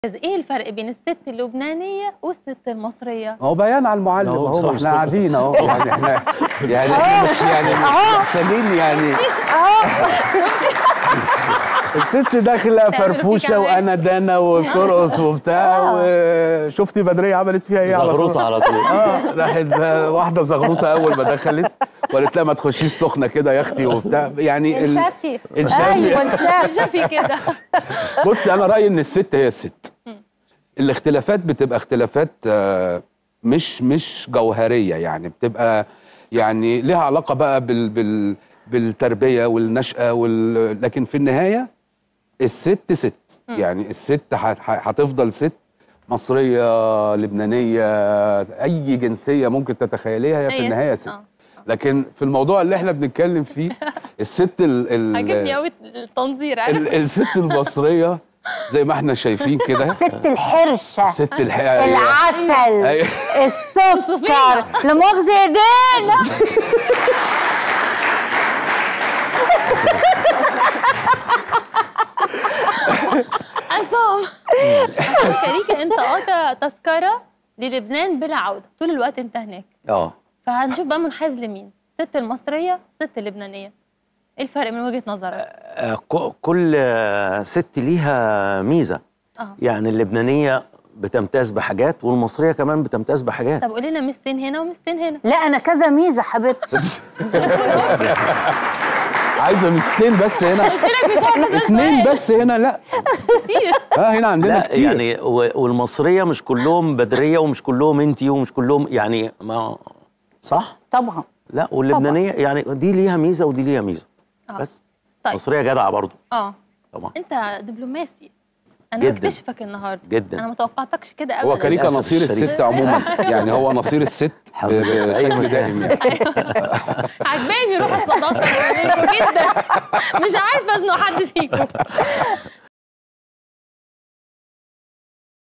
ايه الفرق بين الست اللبنانيه والست المصريه؟ هو بيان على المعلم اهو، احنا قاعدين اهو يعني احنا مش يعني محتاجين يعني الست داخله فرفوشه وانا دانا وبترقص وبتاع. وشفتي بدريه عملت فيها ايه؟ زغروطه على طول. راحت واحده زغروطه اول ما دخلت وقالت لها ما تخشيش سخنه كده يا اختي وبتاع يعني الشافي. ايوه الشافي كده. بصي انا رايي ان الست هي الست. الاختلافات بتبقى اختلافات مش جوهريه، يعني بتبقى يعني لها علاقه بقى بالتربيه والنشأه لكن في النهايه الست ست. يعني الست هتفضل ست مصريه لبنانيه اي جنسيه ممكن تتخيليها، هي في النهايه ست. لكن في الموضوع اللي احنا بنتكلم فيه الست عجبني قوي التنظير. الست المصريه زي ما احنا شايفين كده، الست الحرشه، الست العسل، السكر، لا مؤاخذه يا دانا. عصام كريكه، انت قاطع تذكره للبنان بلا عوده، طول الوقت انت هناك. فهنشوف بقى منحاز لمين؟ الست المصريه والست اللبنانيه، ايه الفرق من وجهه نظرك؟ كل ست ليها ميزه. يعني اللبنانيه بتمتاز بحاجات والمصريه كمان بتمتاز بحاجات. طب قولي لنا ميزتين هنا وميزتين هنا. لا انا كذا ميزه حبيبتي. عايزه ميزتين بس هنا؟ قلت لك مش عارفه اتنين بس هنا؟ لا كتير. هنا عندنا كتير يعني. والمصريه مش كلهم بدريه ومش كلهم انتي ومش كلهم يعني ما صح؟ طبعا. لا واللبنانيه يعني دي ليها ميزه ودي ليها ميزه. بس طيب. مصريه جدعه برضه. طبعا. انت دبلوماسي، انا جداً. بكتشفك النهارده جدا. انا ما توقعتكش كده ابدا. هو كريكه نصير الست عموما، يعني هو نصير الست بشكل دائم يعني. عجباني روح الصداقه جدا، مش عارفه ازنق حد فيكم.